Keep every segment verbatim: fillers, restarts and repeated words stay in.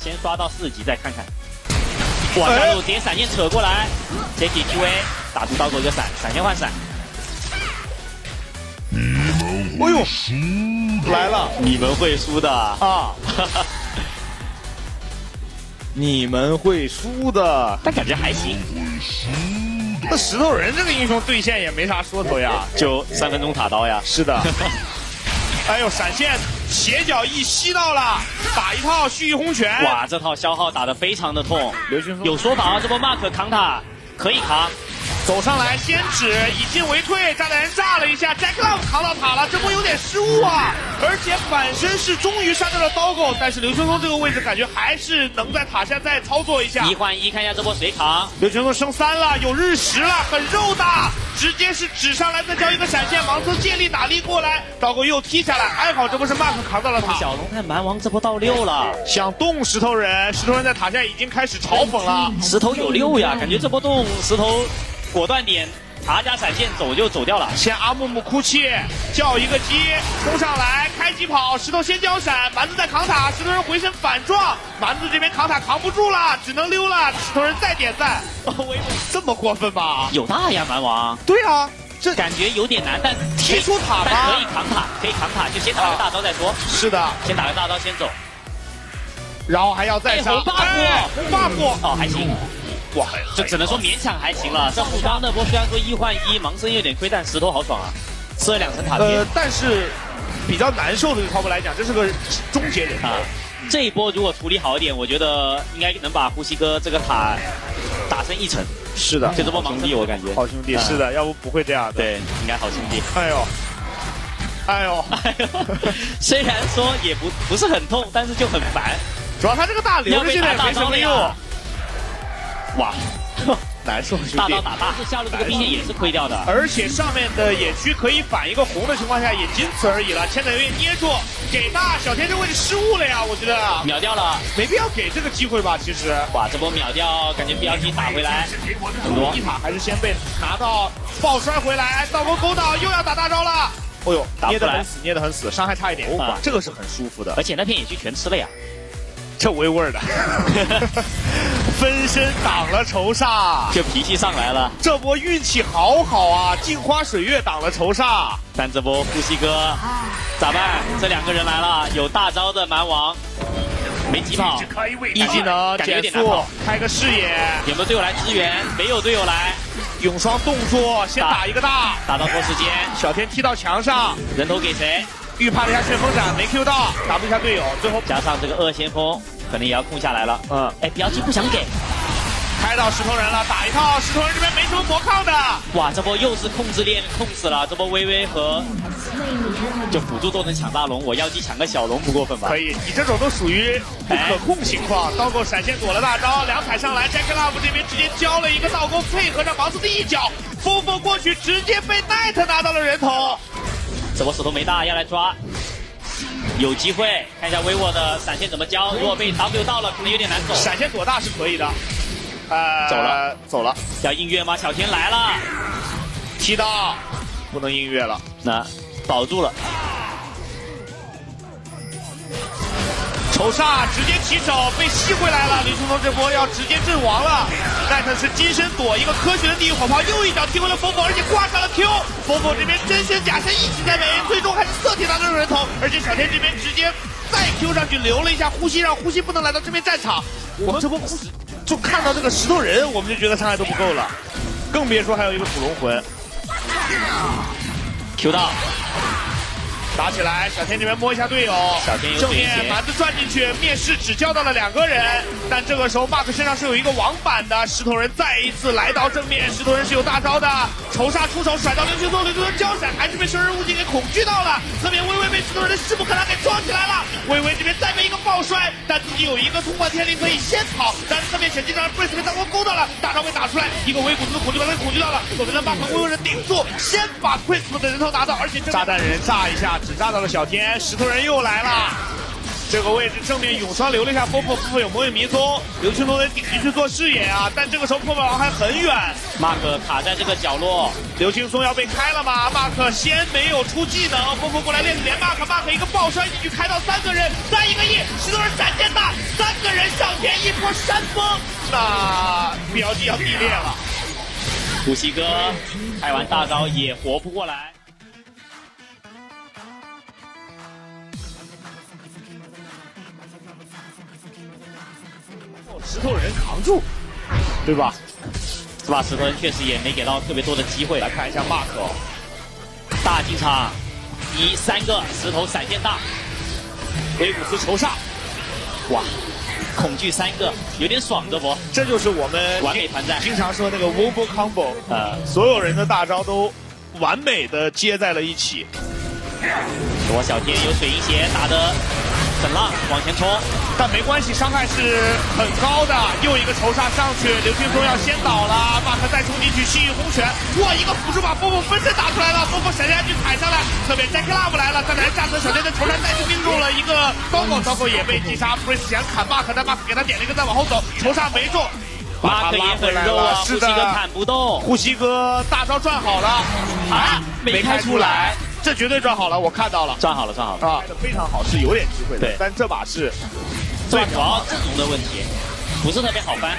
先刷到四十级再看看。哇，加入直接闪现扯过来 ，Jacky Q A 打出刀狗一个闪，闪现换闪。 哎呦，来了！ 你们会输的啊！你们会输的， 但感觉还行。 那石头人这个英雄对线也没啥说头呀， 就三分钟塔刀呀。 是的。哎呦，闪现斜角翼吸到了，打一套蓄意轰拳。 哇，这套消耗打得非常的痛。 刘俊峰有说法啊，这波 Mark 扛塔可以扛。 走上来先指，以进为退，炸弹人炸了一下 ，Jack Love 扛到塔了，这波有点失误啊！而且反身是终于杀掉了刀狗，但是刘春风这个位置感觉还是能在塔下再操作一下。 一换一，看一下这波谁扛。 刘春风升三了，有日食了，很肉的，直接是指上来，再交一个闪现，盲僧借力打力过来，刀狗又踢下来，还好这波是 Mark 扛到了塔。 小龙看蛮王这波到六了， 想动石头人，石头人在塔下已经开始嘲讽了。 石头有六呀，感觉这波动石头。果断点，塔加闪现走就走掉了。 先阿木木哭泣，叫一个鸡，冲上来开机跑，石头先交闪，蛮子在扛塔，石头人回身反撞，蛮子这边扛塔扛不住了，只能溜了。石头人再点赞，哦，这么过分吧？ 有大呀，蛮王。 对啊，这感觉有点难，但踢出塔吧， 可以扛塔，可以扛塔，就先打个大招再说。啊、 是的， 先打个大招先走， 然后还要再杀。 红 buff， 红 buff， 哦还行。哇，这只能说勉强还行了。这副刚那波虽然说一换一，盲僧有点亏，但石头好爽啊，吃了两层塔皮。 呃，但是比较难受的操作来讲，这是个终结人啊。 这一波如果处理好一点，我觉得应该能把呼吸哥这个塔打成一层。 是的， 就这波盲兄弟，我感觉好兄弟，是的，要不不会这样的。 对，应该好兄弟。 哎呦，哎呦， 哎呦，虽然说也不不是很痛，但是就很烦。 主要他这个大留着现在没什么用。哇，难受，兄弟！ 大刀打大，下路这个兵线也是亏掉的， 而且上面的野区可以反一个红的情况下，也仅此而已了。千载有点捏住，给大小天这位置失误了呀，我觉得秒掉了， 没必要给这个机会吧？其实， 哇，这波秒掉，感觉 B L G 打回来很多， 一塔还是先被拿到爆摔回来，倒钩勾倒又要打大招了。哦呦，捏得很死，捏得很死，伤害差一点，哇，这个是很舒服的， 而且那片野区全吃了呀。 这微味的，分身挡了仇煞， 就脾气上来了。 这波运气好好啊，镜花水月挡了仇煞。 但这波呼吸哥咋办？这两个人来了，有大招的蛮王没疾跑， 一技能减速，开个视野。 有没有队友来支援？没有队友来。 永双动作，先打一个大， 打到拖时间。 小天踢到墙上， 人头给谁？ 预判了一下旋风斩，没 Q 到，打不一下队友，最后加上这个恶先锋，可能也要控下来了。 嗯， 哎，B L G不想给， 开到石头人了，打一套，石头人这边没什么魔抗的。 哇，这波又是控制链控死了，这波微微和就辅助都能抢大龙，我妖姬抢个小龙不过分吧？ 可以，你这种都属于不可控情况。刀狗闪现躲了大招，两踩上来 ，Jack Love 这边直接交了一个倒钩，配合着盲僧的一脚，风风过去，直接被 Knight 拿到了人头。 这波手头没大，要来抓，有机会看一下微沃的闪现怎么交。如果被 W 到了，可能有点难走。 闪现躲大是可以的，呃， 走了， 走了。 要应月吗？小天来了， 踢到，不能应月了， 那保住了。 仇煞直接起手被吸回来了，林冲锋这波要直接阵亡了。奈特是金身躲一个科学的地狱火炮，又一脚踢回了风风，而且挂上了 Q。风风这边真身假身一起在美，最终还是色铁拿到人头，而且小天这边直接再 Q 上去留了一下呼吸，让呼吸不能来到这边战场。我们这波呼吸就看到这个石头人，我们就觉得伤害都不够了，更别说还有一个土龙魂。 Q 到。 打起来，小天这边摸一下队友， 小天有正面蛮子转进去，面试只交到了两个人，但这个时候 Mark 身上是有一个网板的，石头人再一次来到正面，石头人是有大招的，仇煞出手甩到刘青松，刘青松交闪还是被生人勿近给恐惧到了，侧面微微被石头人的势不可挡给撞起来了，微微这边再被一个爆摔，但自己有一个通关天灵可以先跑，但是侧面沈进让 Brace 被大光勾到了，大招被打出来，一个微骨子的恐惧把他恐惧到了，左边的 Mark 微微的顶住，先把 Brace 的人头拿到，而且炸弹人炸一下。只炸到了小天，石头人又来了， 这个位置正面永霜留了一下波波，波波有魔影迷踪，刘青龙得顶进去做视野啊，但这个时候破败王还很远 ，Mark 卡在这个角落， 刘青松要被开了吗 ？Mark 先没有出技能，波波过来链子连 Mark，Mark 一个爆摔进去开到三个人，再一个 E， 石头人闪电大，三个人上天一波山崩，那 B L G 要地裂了。 古西哥开完大招也活不过来。 石头人扛住，对吧？ 是吧？石头人确实也没给到特别多的机会。 来看一下 Mark， 大进场，一三个石头闪电大， 维古斯仇煞， 哇，恐惧三个，有点爽的不？ 这就是我们完美团战， 经常说那个 Wombo Combo， 呃， 所有人的大招都完美的接在了一起。 我小天有水银鞋打的。 很浪，往前冲， 但没关系，伤害是很高的。又一个仇煞上去，刘青松要先倒了 ，Mark 再冲进去，西域红拳，哇，一个辅助把波波分身打出来了，波波闪下去踩上来，侧边 Jack Love 来了，再来下侧小天的仇杀再次命中了一个刀狗，刀狗也被击杀 ，Prince 想砍 Mark， 但 Mark 给他点了一个再往后走，仇杀没中 ，Mark 也很肉啊，呼吸哥砍不动， 呼吸哥大招赚好了，啊， 没开出来。 这绝对赚好了，我看到了， 赚好了，赚好了啊，非常好，是有点机会的， 对， 但这把是主要阵容的问题，不是特别好翻。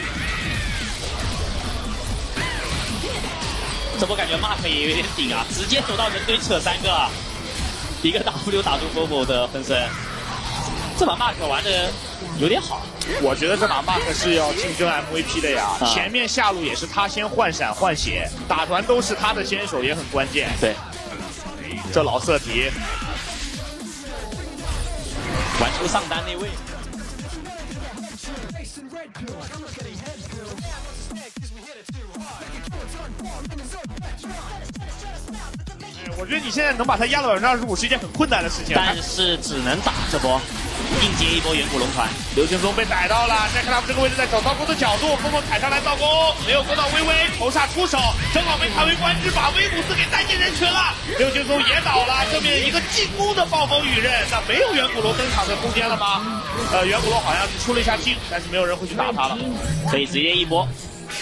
这波感觉 Mark 也有点顶啊，直接走到人堆扯三个，一个 W 打住 Bobo 的分身，这把 Mark 玩的有点好。 我觉得这把 Mark 是要竞争 M V P 的呀，啊、前面下路也是他先换闪换血，打团都是他的先手，也很关键。 对。 这老色题， 玩出上单那位。 我觉得你现在能把他压到百分之二十五是一件很困难的事情。 但是只能打这波，硬接一波远古龙团。 刘青松被逮到了，再看他们这个位置在找刀钩的角度，峰峰踩上来倒钩，没有勾到微微，仇煞出手，正好被开为观之，把威古斯给带进人群了。刘青松也倒了，正面一个进攻的暴风雨刃，那没有远古龙登场的空间了吗？呃，远古龙好像出了一下镜，但是没有人会去打他了， 可以直接一波。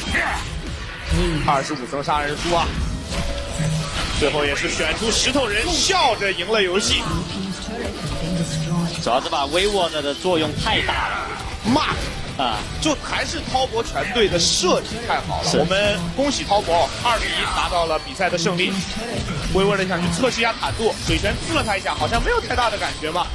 二十五层杀人书啊！最后也是选出石头人，笑着赢了游戏。 主要这把 Wayward 的作用太大了 ，Mark 啊， 就还是滔博全队的设计太好了。我们恭喜滔博二比一拿到了比赛的胜利。Wayward想去测试一下坦度，水拳刺了他一下，好像没有太大的感觉嘛。